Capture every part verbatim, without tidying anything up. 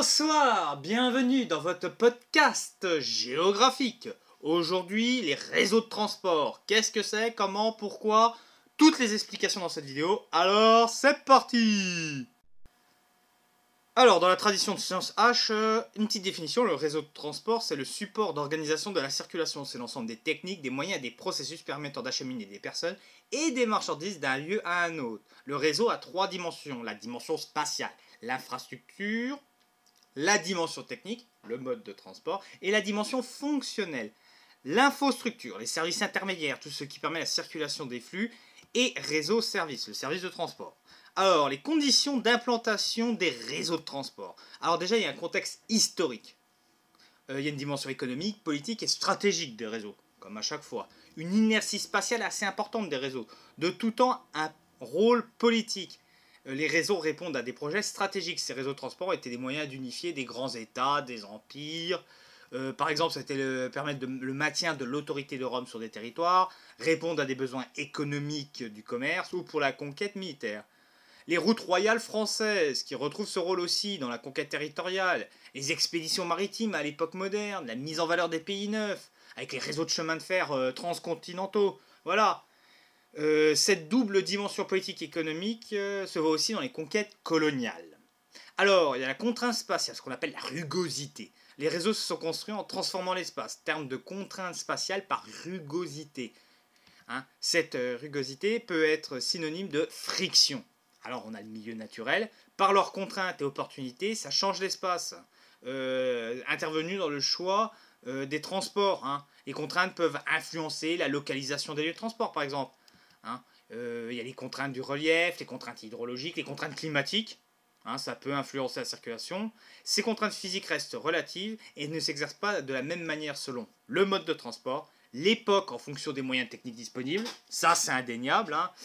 Bonsoir, bienvenue dans votre podcast géographique. Aujourd'hui, les réseaux de transport. Qu'est-ce que c'est, comment, pourquoi? Toutes les explications dans cette vidéo. Alors, c'est parti! Alors, dans la tradition de Sciences H, euh, une petite définition, le réseau de transport, c'est le support d'organisation de la circulation. C'est l'ensemble des techniques, des moyens et des processus permettant d'acheminer des personnes et des marchandises d'un lieu à un autre. Le réseau a trois dimensions. La dimension spatiale, l'infrastructure, la dimension technique, le mode de transport, et la dimension fonctionnelle, l'infostructure, les services intermédiaires, tout ce qui permet la circulation des flux, et réseau-service, le service de transport. Alors, les conditions d'implantation des réseaux de transport. Alors déjà, il y a un contexte historique. Euh, il y a une dimension économique, politique et stratégique des réseaux, comme à chaque fois. Une inertie spatiale assez importante des réseaux. De tout temps, un rôle politique. Euh, les réseaux répondent à des projets stratégiques. Ces réseaux de transport étaient des moyens d'unifier des grands États, des empires. Euh, par exemple, c'était le, permettre de, le maintien de l'autorité de Rome sur des territoires, répondre à des besoins économiques du commerce ou pour la conquête militaire. Les routes royales françaises, qui retrouvent ce rôle aussi dans la conquête territoriale, les expéditions maritimes à l'époque moderne, la mise en valeur des pays neufs, avec les réseaux de chemin de fer euh, transcontinentaux. Voilà. Euh, cette double dimension politique et économique euh, se voit aussi dans les conquêtes coloniales. Alors, il y a la contrainte spatiale, ce qu'on appelle la rugosité. Les réseaux se sont construits en transformant l'espace, terme de contrainte spatiale par rugosité. Hein, cette euh, rugosité peut être synonyme de friction. Alors on a le milieu naturel, par leurs contraintes et opportunités, ça change l'espace. Euh, intervenu dans le choix euh, des transports. Hein. Les contraintes peuvent influencer la localisation des lieux de transport, par exemple. Hein. Euh, il y a les contraintes du relief, les contraintes hydrologiques, les contraintes climatiques. Hein, ça peut influencer la circulation. Ces contraintes physiques restent relatives et ne s'exercent pas de la même manière selon le mode de transport, l'époque en fonction des moyens techniques disponibles. Ça, c'est indéniable. Hein.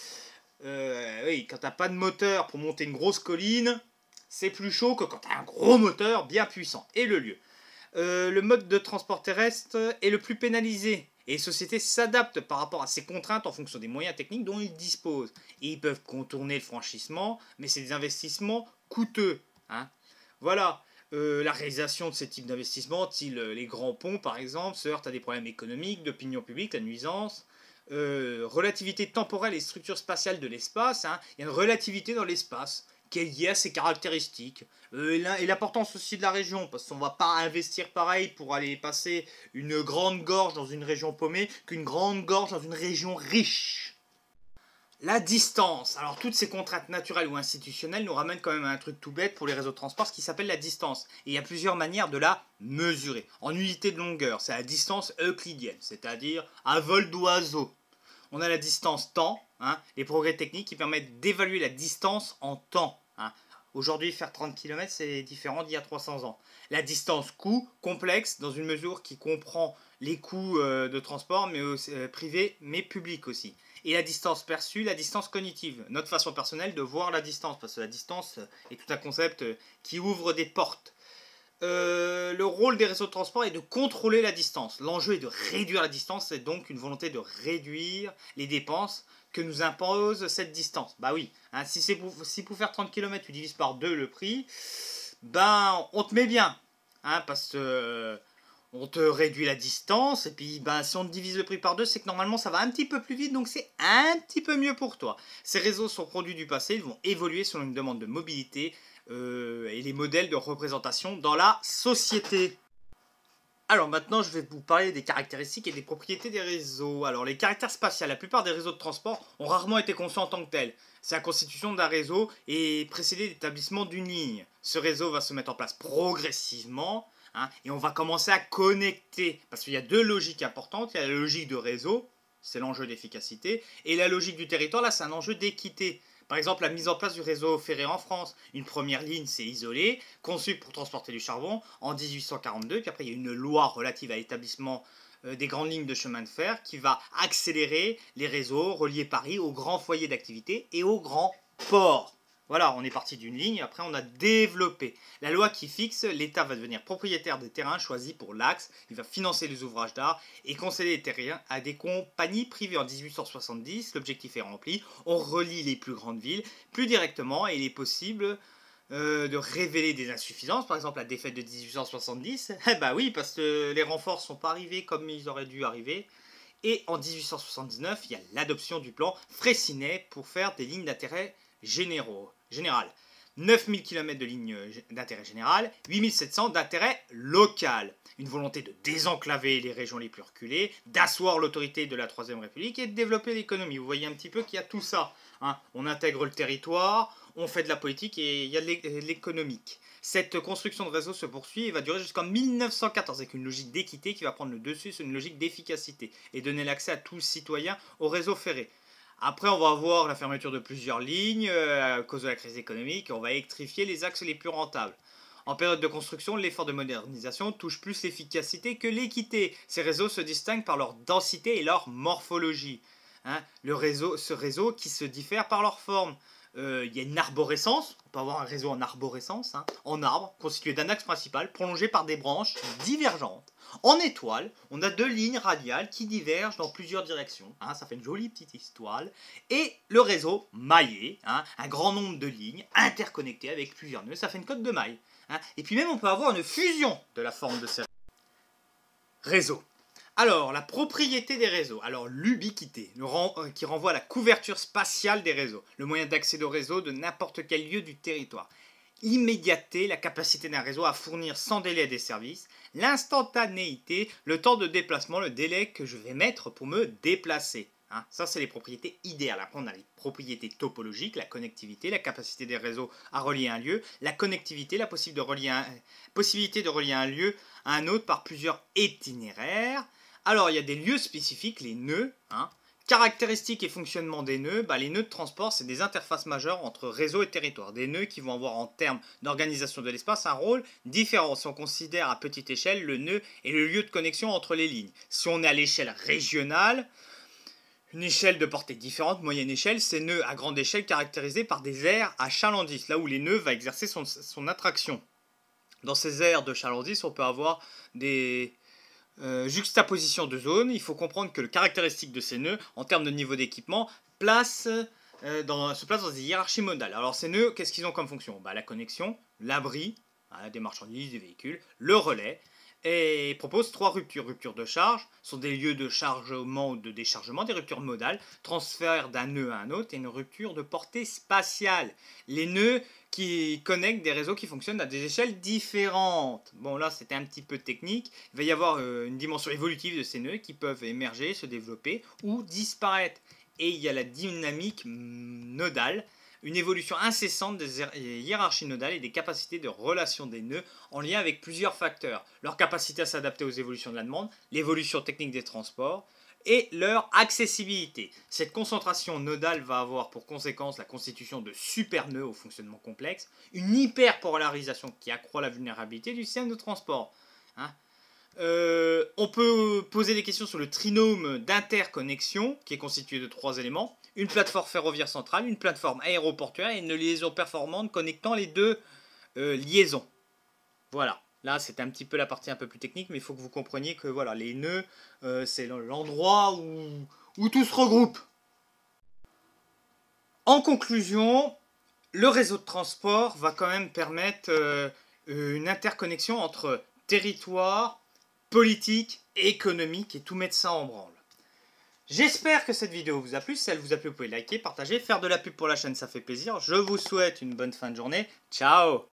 Euh, oui, quand t'as pas de moteur pour monter une grosse colline, c'est plus chaud que quand t'as un gros moteur bien puissant. Et le lieu. Euh, le mode de transport terrestre est le plus pénalisé. Et les sociétés s'adaptent par rapport à ces contraintes en fonction des moyens techniques dont ils disposent. Et ils peuvent contourner le franchissement, mais c'est des investissements coûteux. Hein. Voilà. Euh, la réalisation de ce type d'investissement, style les grands ponts par exemple, se heurte à des problèmes économiques, d'opinion publique, la nuisance. Euh, relativité temporelle et structure spatiale de l'espace, hein. Il y a une relativité dans l'espace qui est liée à ses caractéristiques. Euh, et l'importance aussi de la région, parce qu'on ne va pas investir pareil pour aller passer une grande gorge dans une région paumée qu'une grande gorge dans une région riche. La distance. Alors toutes ces contraintes naturelles ou institutionnelles nous ramènent quand même à un truc tout bête pour les réseaux de transport, ce qui s'appelle la distance. Et il y a plusieurs manières de la mesurer. En unité de longueur, c'est la distance euclidienne, c'est-à-dire à vol d'oiseau. On a la distance temps, hein, les progrès techniques qui permettent d'évaluer la distance en temps. Hein. Aujourd'hui, faire trente kilomètres, c'est différent d'il y a trois cents ans. La distance coût, complexe, dans une mesure qui comprend les coûts euh, de transport, mais aussi, euh, privés, mais publics aussi. Et la distance perçue, la distance cognitive, notre façon personnelle de voir la distance, parce que la distance est tout un concept qui ouvre des portes. Euh, le rôle des réseaux de transport est de contrôler la distance. L'enjeu est de réduire la distance, c'est donc une volonté de réduire les dépenses que nous impose cette distance. Bah oui, hein, si, c'est pour, si pour faire trente kilomètres tu divises par deux le prix, ben on te met bien, hein, parce que euh, on te réduit la distance, et puis ben, si on te divise le prix par deux, c'est que normalement ça va un petit peu plus vite, donc c'est un petit peu mieux pour toi. Ces réseaux sont produits du passé, ils vont évoluer selon une demande de mobilité, Euh, et les modèles de représentation dans la société. Alors maintenant, je vais vous parler des caractéristiques et des propriétés des réseaux. Alors les caractères spatiaux, la plupart des réseaux de transport ont rarement été conçus en tant que tels. C'est la constitution d'un réseau et précédé d'établissement d'une ligne. Ce réseau va se mettre en place progressivement, hein, et on va commencer à connecter. Parce qu'il y a deux logiques importantes. Il y a la logique de réseau, c'est l'enjeu d'efficacité, et la logique du territoire, là c'est un enjeu d'équité. Par exemple, la mise en place du réseau ferré en France. Une première ligne s'est isolée, conçue pour transporter du charbon en dix-huit cent quarante-deux. Puis après, il y a une loi relative à l'établissement euh, des grandes lignes de chemin de fer qui va accélérer les réseaux, relier Paris aux grands foyers d'activité et aux grands ports. Voilà, on est parti d'une ligne, après on a développé. La loi qui fixe, l'État va devenir propriétaire des terrains choisis pour l'axe, il va financer les ouvrages d'art et concéder les terrains à des compagnies privées. En dix-huit cent soixante-dix, l'objectif est rempli, on relie les plus grandes villes plus directement et il est possible euh, de révéler des insuffisances, par exemple la défaite de mille huit cent soixante-dix. Eh bah oui, parce que les renforts sont pas arrivés comme ils auraient dû arriver. Et en mille huit cent soixante-dix-neuf, il y a l'adoption du plan Freycinet pour faire des lignes d'intérêt généraux, général. neuf mille kilomètres de lignes d'intérêt général, huit mille sept cents d'intérêt local. Une volonté de désenclaver les régions les plus reculées, d'asseoir l'autorité de la Troisième République et de développer l'économie. Vous voyez un petit peu qu'il y a tout ça. Hein. On intègre le territoire, on fait de la politique et il y a de l'économique. Cette construction de réseau se poursuit et va durer jusqu'en mille neuf cent quatorze avec une logique d'équité qui va prendre le dessus sur une logique d'efficacité et donner l'accès à tous citoyens au réseau ferré. Après, on va avoir la fermeture de plusieurs lignes euh, à cause de la crise économique. On va électrifier les axes les plus rentables. En période de construction, l'effort de modernisation touche plus l'efficacité que l'équité. Ces réseaux se distinguent par leur densité et leur morphologie. Hein, le réseau, ce réseau qui se diffère par leur forme. Euh, il y a une arborescence, on peut avoir un réseau en arborescence, hein, en arbre, constitué d'un axe principal, prolongé par des branches divergentes. En étoile, on a deux lignes radiales qui divergent dans plusieurs directions, hein, ça fait une jolie petite étoile. Et le réseau maillé, hein, un grand nombre de lignes interconnectées avec plusieurs nœuds, ça fait une cotte de maille. Hein. Et puis même on peut avoir une fusion de la forme de ces réseaux. Alors, la propriété des réseaux. Alors, l'ubiquité, euh, qui renvoie à la couverture spatiale des réseaux, le moyen d'accéder au réseau de n'importe quel lieu du territoire. Immédiateté, la capacité d'un réseau à fournir sans délai des services. L'instantanéité, le temps de déplacement, le délai que je vais mettre pour me déplacer. Hein, ça, c'est les propriétés idéales. Après, on a les propriétés topologiques, la connectivité, la capacité des réseaux à relier un lieu, la connectivité, la possibilité de relier un, possibilité de relier un lieu à un autre par plusieurs itinéraires. Alors, il y a des lieux spécifiques, les nœuds. Hein. Caractéristiques et fonctionnement des nœuds. Bah, les nœuds de transport, c'est des interfaces majeures entre réseau et territoire. Des nœuds qui vont avoir en termes d'organisation de l'espace un rôle différent. Si on considère à petite échelle, le nœud est le lieu de connexion entre les lignes. Si on est à l'échelle régionale, une échelle de portée différente, moyenne échelle, c'est nœuds à grande échelle caractérisés par des aires à chalandise, là où les nœuds vont exercer son, son attraction. Dans ces aires de chalandise, on peut avoir des... Euh, juxtaposition de zones. Il faut comprendre que le caractéristique de ces nœuds, en termes de niveau d'équipement, place, euh, dans, se place dans des hiérarchies modales. Alors ces nœuds, qu'est-ce qu'ils ont comme fonction? Bah, la connexion, l'abri, hein, des marchandises, des véhicules, le relais, et propose trois ruptures. Ruptures de charge, sont des lieux de chargement ou de déchargement, des ruptures modales, transfert d'un nœud à un autre, et une rupture de portée spatiale. Les nœuds qui connectent des réseaux qui fonctionnent à des échelles différentes. Bon, là, c'était un petit peu technique. Il va y avoir euh, une dimension évolutive de ces nœuds qui peuvent émerger, se développer ou disparaître. Et il y a la dynamique nodale, une évolution incessante des hiérarchies nodales et des capacités de relation des nœuds en lien avec plusieurs facteurs. Leur capacité à s'adapter aux évolutions de la demande, l'évolution technique des transports, et leur accessibilité. Cette concentration nodale va avoir pour conséquence la constitution de super-nœuds au fonctionnement complexe, une hyperpolarisation qui accroît la vulnérabilité du système de transport. Hein. Euh, on peut poser des questions sur le trinôme d'interconnexion, qui est constitué de trois éléments, une plateforme ferroviaire centrale, une plateforme aéroportuaire et une liaison performante connectant les deux euh, liaisons. Voilà. Là, c'est un petit peu la partie un peu plus technique, mais il faut que vous compreniez que voilà, les nœuds, euh, c'est l'endroit où, où tout se regroupe. En conclusion, le réseau de transport va quand même permettre euh, une interconnexion entre territoire, politique, économique et tout mettre ça en branle. J'espère que cette vidéo vous a plu. Si elle vous a plu, vous pouvez liker, partager, faire de la pub pour la chaîne, ça fait plaisir. Je vous souhaite une bonne fin de journée. Ciao!